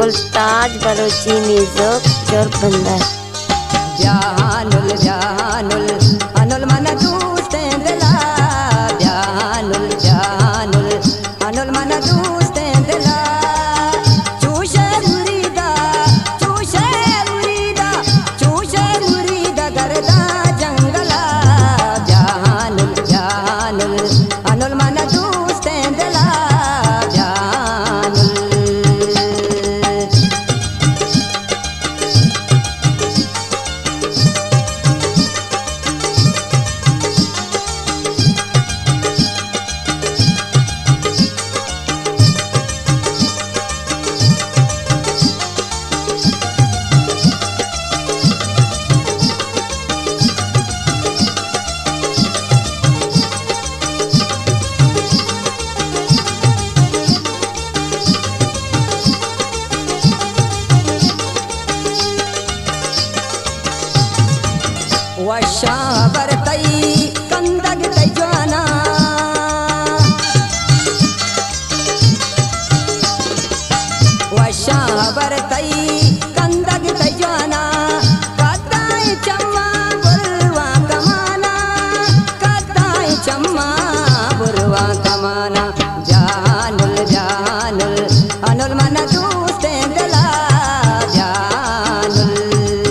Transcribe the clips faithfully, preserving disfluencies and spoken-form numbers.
मुल्ताज Balochi music जोरबंदर। ध्यानुल ध्यानुल Anul मन दूसते दिला, ध्यानुल ध्यानुल अनुल मन दूसते दिला। चूशे मुरीदा चूशे मुरीदा चूशे मुरीदा गरदा जंगला, ध्यानुल ध्यानुल अनुल मन दूसते दिला, ध्यानुल। वशा बरतई कंदग तैजाना, वशा बरतई कंदग तैजाना। कदाई चम्मा बुरवा कमाना, कदाई चम्मा बुरवा कमाना। ध्यानुल ध्यानुल अनुल मन दूसते दिला, ध्यानुल।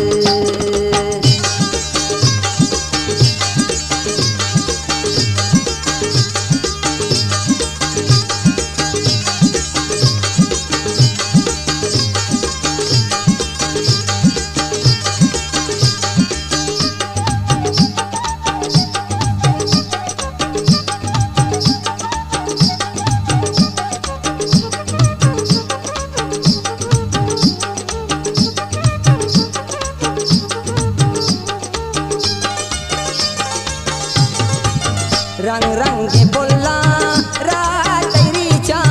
रंग रंग के बोला रात तेरी चा,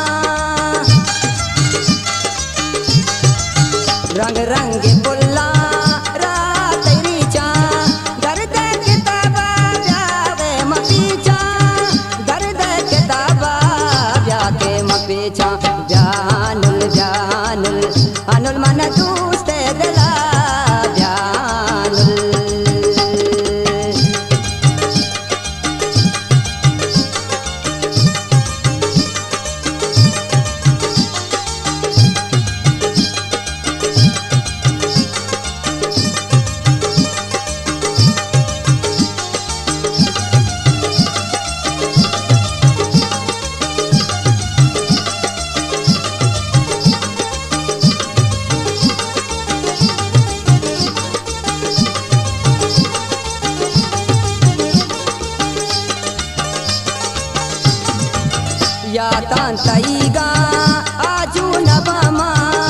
रंग रंग के बोला रात तेरी चा। दर्द किताबा जावे मपीचा, दर्द किताबा जाके मपीचा। ध्यानुल ध्यानुल अनुल मन दूसते दिला, ध्यानुल। या तांतईगा आजू नबामा,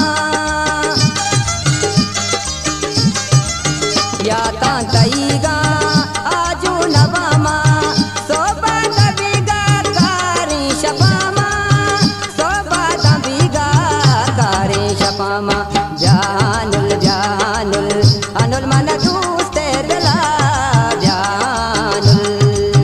या तांतईगा आजू नबामा। सोबा तबीगा कारी शपामा, सोबा तबीगा कारी शपामा। ध्यानुल ध्यानुल अनुल मन दूसते दिला, ध्यानुल।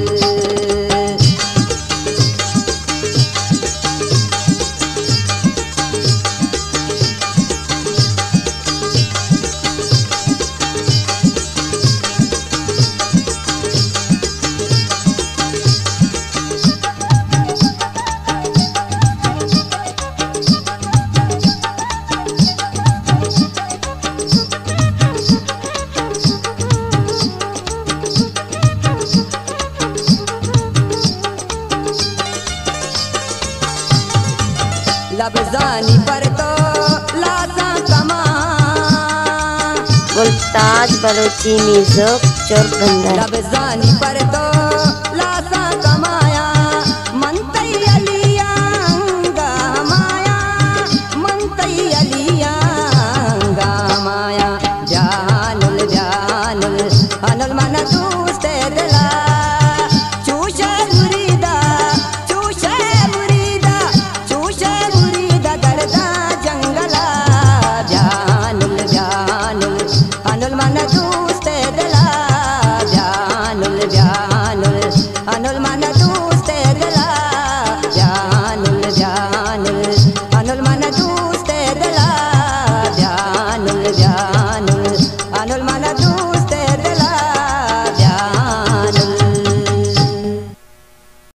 लबजानी पर तो लासा कमा, मुल्ताज बलोची म्यूजिक जोरबंदर। लबजानी पर तो